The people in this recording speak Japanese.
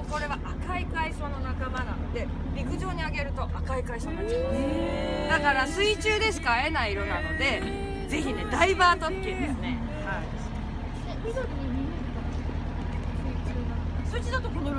これは赤い海藻の仲間なので、陸上にあげると赤い海藻になっちゃいます。だから水中でしか会えない色なので、ぜひね、ダイバー特権ですね。はい。緑に見えるかな、水中だとこの